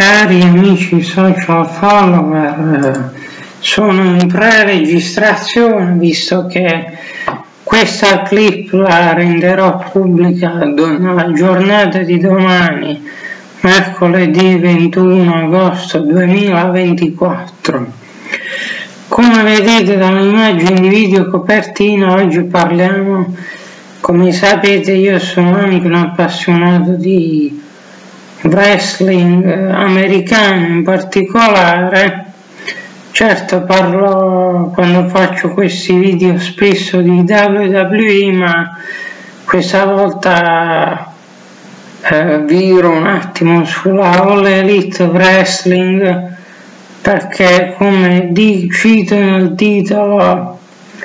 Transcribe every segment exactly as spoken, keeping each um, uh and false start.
Cari amici social follower, sono in pre-registrazione visto che questa clip la renderò pubblica nella giornata di domani, mercoledì ventuno agosto duemilaventiquattro. Come vedete dall'immagine di video copertina, oggi parliamo, come sapete io sono anche un appassionato di wrestling americano in particolare. Certo, parlo quando faccio questi video spesso di W W E, ma questa volta eh, viro un attimo sulla All Elite Wrestling, perché come di, cito nel titolo,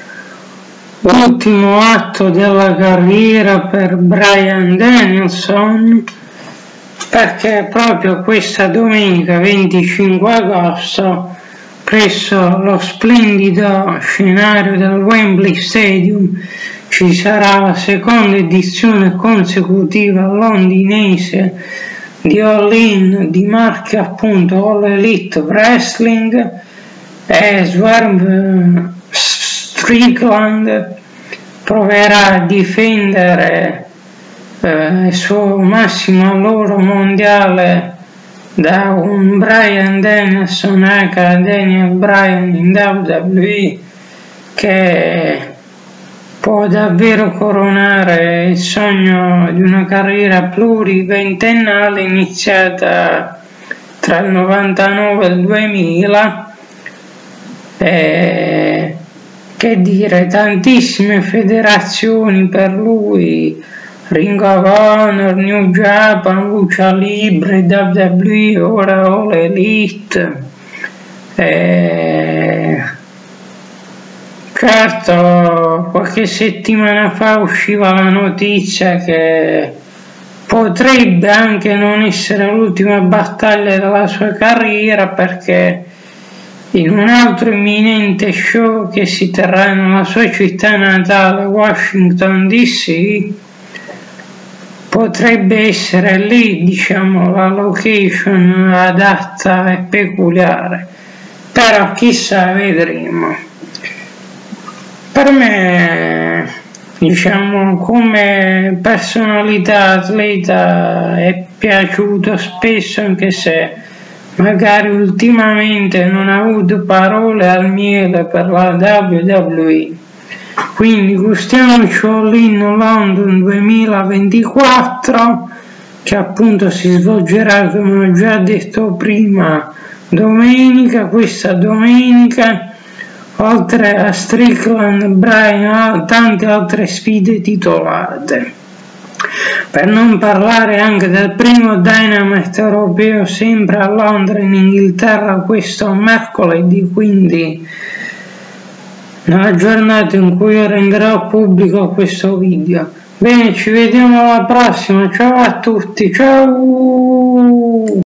ultimo atto della carriera per Bryan Danielson, perché proprio questa domenica venticinque agosto presso lo splendido scenario del Wembley Stadium ci sarà la seconda edizione consecutiva londinese di All In, di marchio appunto All Elite Wrestling, e Swerve Strickland proverà a difendere eh, il suo massimo alloro mondiale da un Bryan Danielson aka Daniel Bryan in W W E, che può davvero coronare il sogno di una carriera pluriventennale iniziata tra il novantanove e il duemila. E che dire, tantissime federazioni per lui: Ring of Honor, New Japan, Lucha Libre, W W E, ora All Elite. E certo, qualche settimana fa usciva la notizia che potrebbe anche non essere l'ultima battaglia della sua carriera, perché in un altro imminente show che si terrà nella sua città natale, Washington D C, potrebbe essere lì, diciamo, la location adatta e peculiare, però chissà, vedremo. Per me, diciamo, come personalità atleta è piaciuto spesso, anche se magari ultimamente non ha avuto parole al miele per la W W E. Quindi gustiamoci All In London duemilaventiquattro, che appunto si svolgerà, come ho già detto prima, domenica, questa domenica, oltre a Strickland, Bryan, tante altre sfide titolate. Per non parlare anche del primo Dynamite europeo sempre a Londra in Inghilterra questo mercoledì, quindi nella giornata in cui io renderò pubblico questo video. Bene, ci vediamo alla prossima, ciao a tutti, ciao!